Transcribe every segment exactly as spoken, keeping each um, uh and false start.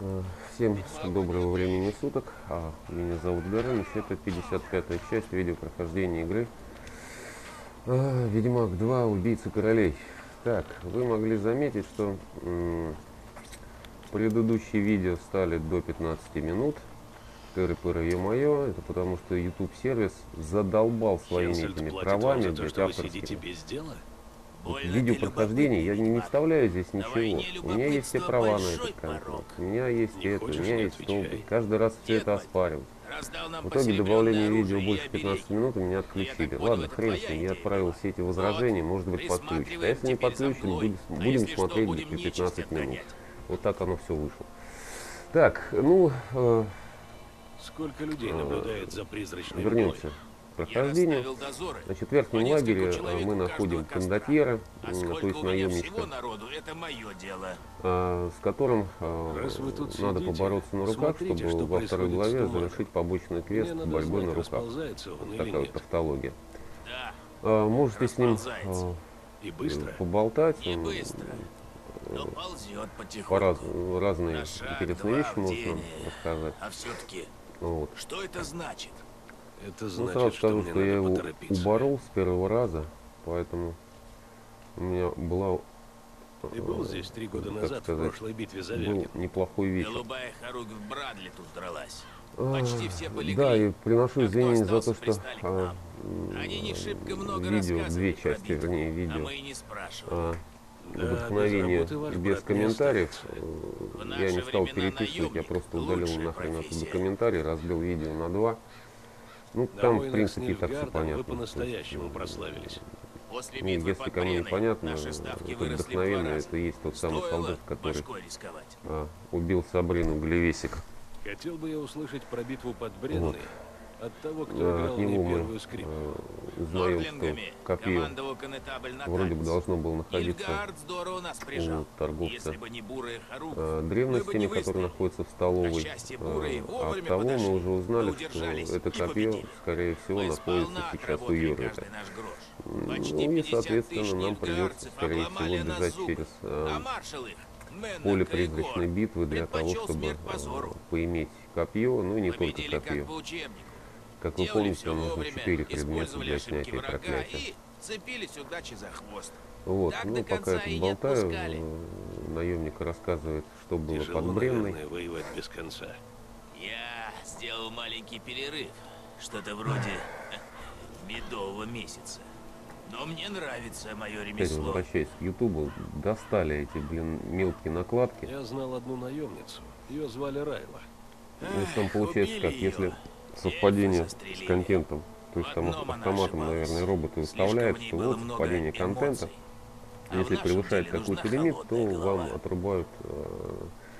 Всем доброго времени суток. А, меня зовут Горыныч. Это пятьдесят пятая часть видеопрохождения игры а, Ведьмак два. Убийца королей. Так, вы могли заметить, что м, предыдущие видео стали до пятнадцати минут. Тыры-пыры, ё-моё. Это потому, что YouTube сервис задолбал своими Хенсельд этими платит правами вам за то, для что вы авторских. сидите без дела? Вот видео прохождения я не, не вставляю здесь ничего. У меня есть все права на этот контент. У меня есть Не это, у хочешь, меня не есть то. отвечай. Каждый раз все это оспаривают. В итоге добавление видео больше пятнадцати минут и меня отключили. Ладно, хрен с ним, я отправил все эти возражения, может быть подключат. А если не подключат, будем, будем смотреть где-то пятнадцать минут. Вот так оно все вышло. Так, ну, э, Сколько людей наблюдает за призрачной вернемся мглой? к прохождению. Значит, в верхнем лагере мы находим кондотьера, А то есть наемничка, народу, это мое дело. с которым э, Раз вы тут надо сидите, побороться на руках, смотрите, чтобы что во второй происходит с главе туманом. завершить побочный квест Мне надо борьбы знать, на руках. расползается он Вот или такая вот нет. тавтология. Да, Э, Можете с ним расползается. э, И быстро. поболтать, Не он, быстро, но ползет по потихоньку. раз, разные На шаг, интересные два вещи в можно день. рассказать. А все-таки, Вот. что это значит? Это Ну, значит, сразу что скажу, мне что я надо его поторопиться. уборол с первого раза, поэтому у меня была, Ты был здесь три года как назад, в сказать, прошлой битве за был Верген. неплохой вечер. Голубая хоругвь в Брадли тут дралась. А, Почти все полегли. Да, и приношу А кто извинения за остался, то, что пристали к а, нам. Они не шибко много видео, рассказывали две про части, битву, вернее, а видео, мы и не спрашивали. а, Да, вдохновение без работы ваш без брат не комментариев, останется. В э, наши я не стал времена переписывать, я наемник просто — удалил лучшая нахрен оттуда профессия. комментарий, разбил видео на два. Ну, На там, в войнах с принципе, и так все Нильфгардом понятно. вы по-настоящему прославились. После Ну, битвы если под кому не Бреной понятно, наши ставки это выросли в два вдохновенно, раза. это и есть тот самый Стоило солдат, который башкой рисковать. а, убил Сабрину Глевесик. Хотел бы я услышать про битву под Бренной от того, кто А, играл От в ней него мы первую скрипку. э, узнаем, что Нордлингами копье командовал конетабль вроде бы Натальс. должно было находиться Нильфгаард здорово нас прижал. у торговца Если бы не бурая хоругвь, э, мы бы древностями, не который выстояли. находится в столовой. К счастью, бурые Э, А вовремя от того подошли, мы уже узнали, мы удержались что это и копье, победили. скорее всего, Мы находится сполна сейчас у отработали Йорвика. каждый наш грош. Почти Ну и, пятьдесят соответственно, тысяч нам придется, нильфгаардцев скорее обломали всего, на бежать зубы. через э, А маршал их, Менна поле Крейгор, призрачной битвы для того, предпочел чтобы смерть э, позору. поиметь копье, ну и не только Победили копье. как по учебнику. Как вы Делали помните, все нужно вовремя, четыре предмета использовали для ошибки снятия врага проклятия. и цепились удачи за хвост. Вот, Так ну до пока конца я тут и не болтаю, отпускали. э, наемник рассказывает, что было Тяжело, под Бренной. наверное, воевать без конца. Я сделал маленький перерыв, что-то вроде медового месяца. Но мне нравится мое Опять ремесло. возвращаясь к Ютубу, достали эти, блин, мелкие накладки. Я знал одну наемницу. Ее звали Райла. Ну, там Эх, получается убили как, ее. если совпадение Эльфы с застрелили. контентом, то есть В там одном она автоматом, ошибалась. наверное, роботы Слишком выставляют, в ней что было вот много совпадение контента. эмоций. А в Если нашем превышает деле какой-то нужна лимит, то холодная голова. вам отрубают э,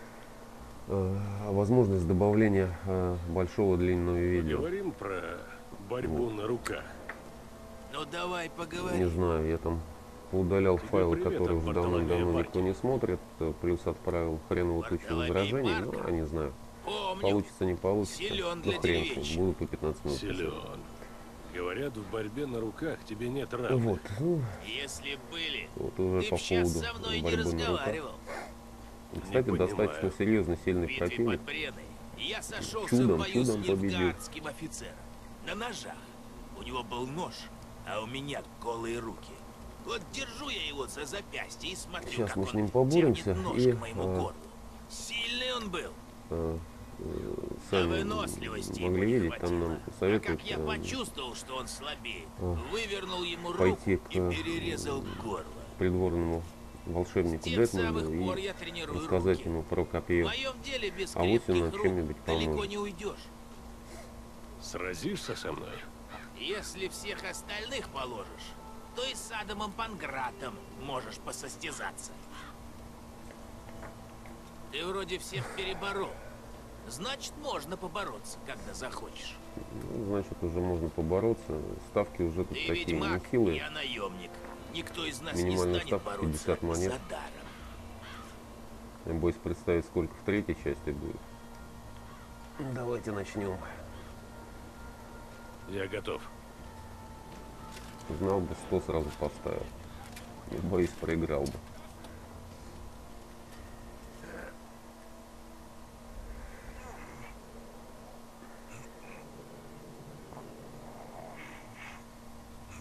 э, возможность добавления э, большого длинного видео. Поговорим про борьбу на руках. Ну давай Не поговорим. знаю, я там поудалял Тебе файлы, привет которые от уже Бартоломея давным-давно Барти. никто не смотрит, э, плюс отправил хреновую тысячу Бартоломей возражений, Барти? ну, а не знаю, Помню. получится, не получится, Силен ну для хрен с ним, деревенщины. буду по пятнадцать минут писать. Силен. Говорят, в борьбе на руках тебе нет равных. Вот, ну, Если были, вот уже ты по б сейчас поводу со мной не борьбы на руках. разговаривал. Кстати, Не достаточно понимаю. серьезно В сильный битве противник. под Бреной я сошелся Чудом, в бою с чудом победил. нильфгаардским офицером. На ножах. У него был нож, а у меня голые руки. Вот держу я его за запястье и смотрю, Сейчас как мы он с ним поборемся тянет нож и, к моему а, горлу. Сильный он был. э, э, А сами выносливости ему могли не видеть, там хватило. нам А советуют как я э, почувствовал, что он слабеет, а, вывернул ему руку пойти и к, э, перерезал горло. придворному волшебнику С тех Джетману самых пор и я тренирую рассказать руки. ему про В копье. моем деле без А вот он крепких рук чем-нибудь далеко поможет. не уйдешь. Сразишься со мной? Если всех остальных положишь, то и с Адамом Пангратом можешь посостязаться. Ты вроде всех переборол. Значит, можно побороться, когда захочешь. Ну, значит, уже можно побороться. Ставки уже тут Ты такие ведьмак, нехилые. я наемник. Никто из нас Минимальная не станет ставка бороться пятьдесят монет. за даром. Я боюсь представить, сколько в третьей части будет. Давайте начнем. Я готов. Знал бы, сто сразу поставил. Не боюсь, проиграл бы.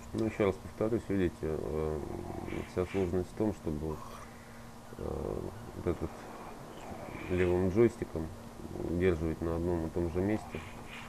Ну, еще раз повторюсь, видите, э, вся сложность в том, чтобы э, вот этот левым джойстиком удерживать на одном и том же месте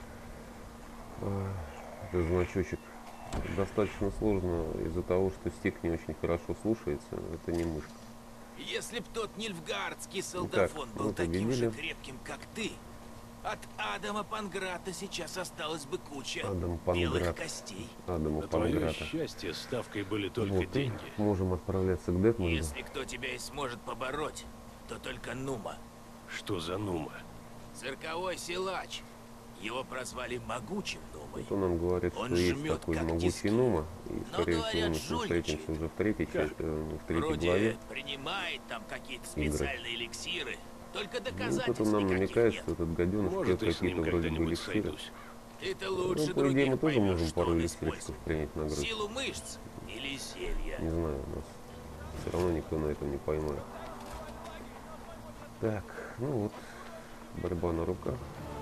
э, этот значочек. Достаточно сложно из-за того, что стик не очень хорошо слушается, это не мышка. Если б тот нильфгардский солдафон Итак, был мы таким же победили. крепким, как ты, от Адама Панграта сейчас осталась бы куча Адам белых Панграт. костей. Адама На твое Панграта. счастье, ставкой были только Вот, и деньги. можем отправляться к Детмонду. Если кто тебя и сможет побороть, то только Нума. Что за нума? Цирковой силач. Его прозвали могучим Нумой. Вот он нам говорит, Он что есть жмет, такой как могучий тиски. Нума. И, Но, скорее говорят, всего, мы жульничает. встретимся уже в третьей, части, э, в третьей Вроде главе. принимает там какие-то игры. специальные эликсиры. Только Ну, доказательств тут он нам никаких намекает, нет. что этот гаденыш Может, пьет и с ним какие-то вроде бы когда-нибудь эликсиры. сойдусь. Ты-то Ну, лучше по идее, мы других тоже поймешь, можем что пару он эликсирчиков использует. принять на грудь. Силу мышц или зелья. Не знаю, нас все равно никто на этом не поймает. Так, ну вот, борьба на руках.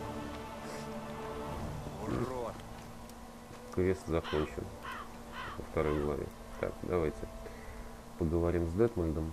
Урод. Квест закончен во второй главе. Так, давайте поговорим с Детмольдом.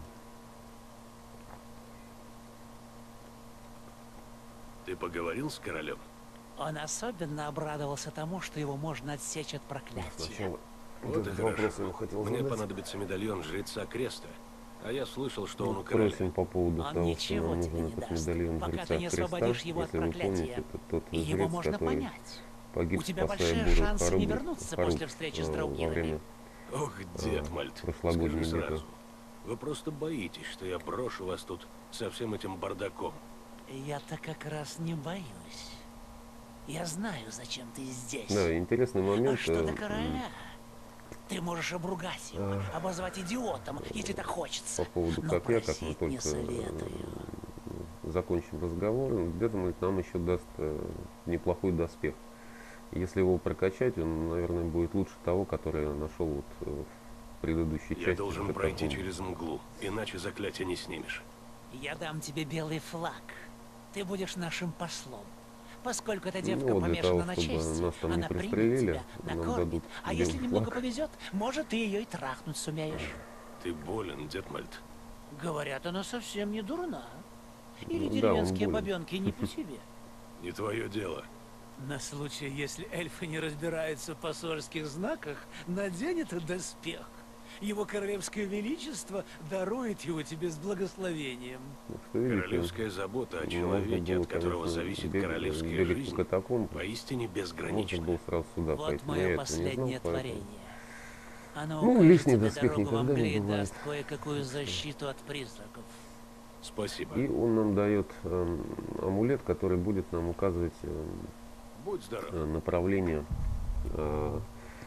Ты поговорил с королем? Он особенно обрадовался тому, что его можно отсечь от проклятия. Сначала Вот и этот вопрос хорошо. я хотел Мне задать. понадобится медальон жреца Креста. А я слышал, что он Ну, у короля. просим по поводу Он того, что ничего нам тебе нужен не этот даст, медальон пока жреца ты не Креста. освободишь его от Если вы помните, проклятия. это тот И его жрец, можно который понять. погиб, У тебя спасая большие бурю шансы не Хару- вернуться Хару, после встречи с э, Драугирами. во время Ох, Детмальд, прошлогодней скажи битвы. сразу. Вы просто боитесь, что я брошу вас тут со всем этим бардаком. Я-то как раз не боюсь. Я знаю, зачем ты здесь. Да, интересный А момент. что э, до короля? Ты можешь обругать его, А. обозвать идиотом, если так хочется. По поводу Но как я, как мы просить не только советую. э, закончим разговор, где-то нам еще даст э, неплохой доспех. Если его прокачать, он, наверное, будет лучше того, который я нашел вот э, в предыдущей части. Я должен Это пройти таком- через мглу, иначе заклятие не снимешь. Я дам тебе белый флаг. Ты будешь нашим послом. Поскольку эта Ну, девка вот для помешана того, на чтобы чести, нас там не она примет пристрелили, тебя, нам накормит. дадут А если белый немного флаг. повезет, может, ты ее и трахнуть сумеешь. Ты болен, Детмальд. Говорят, она совсем не дурна. Или Ну да, он деревенские болен. бабенки не по себе. Не твое дело. На случай, если эльфы не разбираются в посольских знаках, надень этот доспех. Его королевское величество дарует его тебе с благословением. Так что, видите, Королевская забота о можно человеке, было, от которого конечно, зависит бег- королевская бегать по жизнь, катакомбам. поистине Можно безгранична. было сразу сюда Вот пойти. но я мое этого не знал, последнее поэтому- творение. Оно Ну, укажет лишний тебе доспех дорогу в никогда не Англии и бывает. даст кое-какую защиту от призраков. Спасибо. И он нам дает эм, амулет, который будет нам указывать эм, Будь здоров. э, направление э,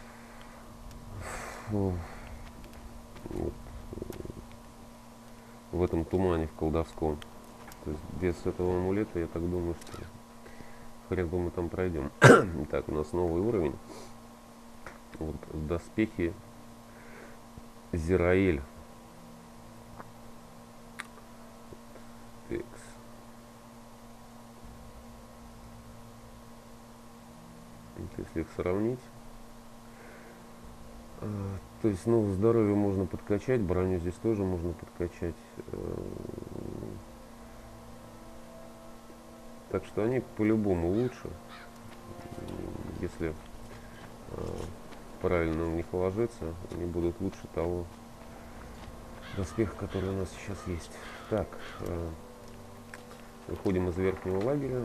в, вот, э, в этом тумане, в колдовском. То есть без этого амулета, я так думаю, что хрен бы мы там пройдем. Так, у нас новый уровень. Вот, доспехи Зираэль. Текс. Вот если их сравнить, а, то есть, ну, здоровье можно подкачать, броню здесь тоже можно подкачать. э, Так что они по-любому лучше, м, если э, правильно в них вложиться, они будут лучше того доспеха, который у нас сейчас есть. Так, э, выходим из верхнего лагеря.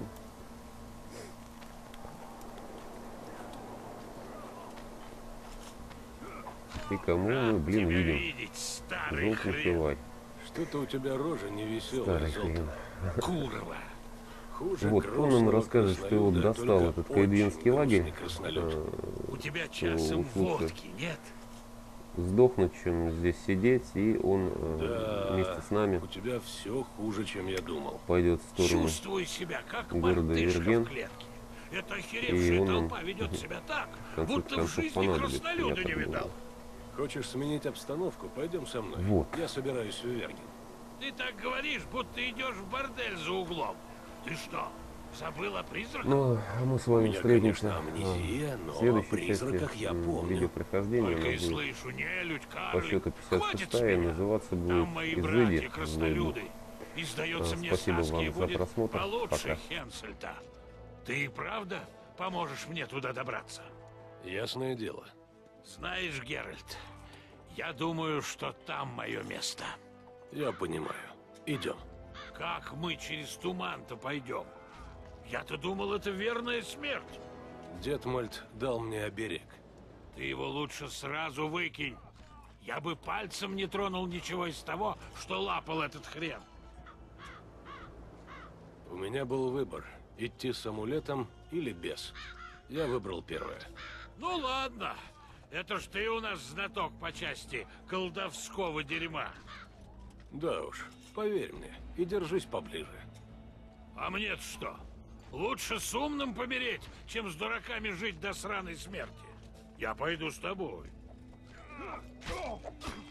И кому мы, блин, видим? видеть, старый Желтый хрен. кивай. Что-то у тебя рожа невеселая, Старый Золото. хрен. Курва. Хуже Вот, он нам грустного расскажет, что его краснолюда, достал только этот очень кайдзенский лагерь. грустный краснолюд. э, У тебя что часом уж лучше водки нет? сдохнуть, чем здесь сидеть, и он э, Да, вместе с нами у тебя все хуже, чем я думал. пойдет в сторону. Чувствую себя как города мартышка Верген. в клетке. Эта И охеревшая он нам толпа ведет себя так, в конце будто в концов жизни понадобится, краснолюда я не так видал. думаю. Хочешь сменить обстановку? Пойдем со мной. Вот. Я собираюсь в Верген. Ты так говоришь, будто идешь в бордель за углом. Ты что, Забыл о призраках? Ну, а мы с У вами меня, встретимся конечно, амнезия, а, но в о следующей призраках части я м, помню. видеопрохождения. Только Она и будет слышу, нелюдь, по карлик. счету пятьдесят Хватит с шестая и меня. называться будет Там мои «Изыди». братья Дай краснолюды. бог. И сдается А, мне, спасибо Саски вам за будет просмотр. получше Пока. Хенсельта. Ты и правда поможешь мне туда добраться? Ясное дело. Знаешь, Геральт, я думаю, что там мое место. Я понимаю. Идем. Как мы через туман-то пойдем? Я-то думал, это верная смерть. Дед Мальт дал мне оберег. Ты его лучше сразу выкинь. Я бы пальцем не тронул ничего из того, что лапал этот хрен. У меня был выбор, идти с амулетом или без. Я выбрал первое. Ну ладно, это ж ты у нас знаток по части колдовского дерьма. Да уж, поверь мне, и держись поближе. А мне-то что? Лучше с умным помереть, чем с дураками жить до сраной смерти. Я пойду с тобой.